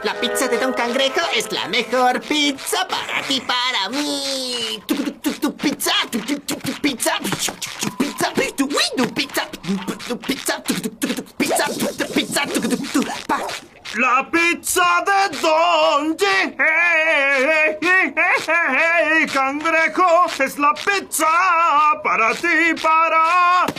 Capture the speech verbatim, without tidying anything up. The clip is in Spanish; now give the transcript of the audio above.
La pizza de Don Cangrejo es la mejor pizza para ti, para mí. Tu, tu, tu, tu pizza, tu, tu, tu, tu pizza, tu, tu, tu pizza, tu, uy, tu pizza, tu pizza, tu, tu, tu, tu pizza, tu, tu pizza, tu, tu, tu, pa. La pizza de Don Cangrejo es la pizza para ti, para